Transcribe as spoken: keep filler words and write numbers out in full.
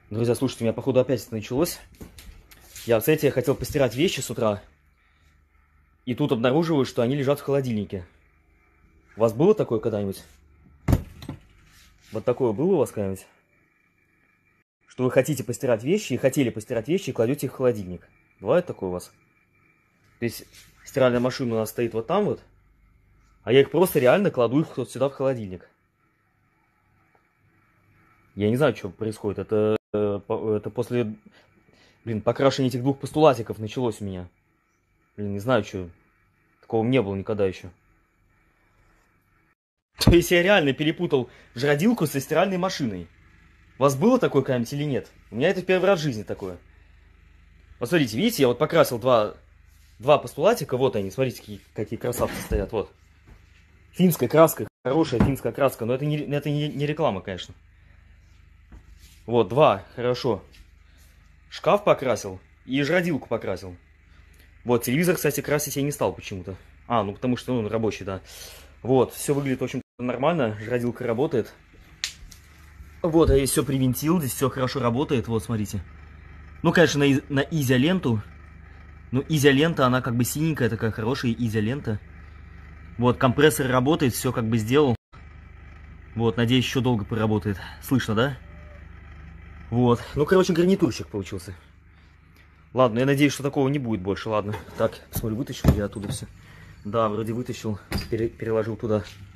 Друзья, слушайте, у меня, походу, опять это началось. Я, кстати, я хотел постирать вещи с утра. И тут обнаруживаю, что они лежат в холодильнике. У вас было такое когда-нибудь? Вот такое было у вас когда-нибудь? Что вы хотите постирать вещи, и хотели постирать вещи, и кладете их в холодильник. Бывает такое у вас? То есть стиральная машина у нас стоит вот там вот, а я их просто реально кладу их вот сюда в холодильник. Я не знаю, что происходит. Это, это после, блин, покрашивания этих двух постулатиков началось у меня. Блин, не знаю, что. Такого не было никогда еще. То есть я реально перепутал жродилку со стиральной машиной. У вас было такое когда-нибудь или нет? У меня это в первый раз в жизни такое. Вот смотрите, видите, я вот покрасил два, два постулатика. Вот они, смотрите, какие, какие красавцы стоят. Вот. Финская краска, хорошая финская краска. Но это не, это не, не реклама, конечно. Вот, два, хорошо. Шкаф покрасил и жродилку покрасил. Вот, телевизор, кстати, красить я не стал почему-то. А, ну потому что он рабочий, да. Вот, все выглядит, в общем, нормально. Жродилка работает. Вот, я все привинтил, здесь все хорошо работает. Вот, смотрите. Ну, конечно, на, на изоленту. Ну, изолента, она как бы синенькая, такая хорошая изолента. Вот, компрессор работает, все как бы сделал. Вот, надеюсь, еще долго поработает. Слышно, да? Вот. Ну, короче, гарнитурчик получился. Ладно, я надеюсь, что такого не будет больше. Ладно. Так, посмотрю, вытащил я оттуда все. Да, вроде вытащил, пере переложил туда.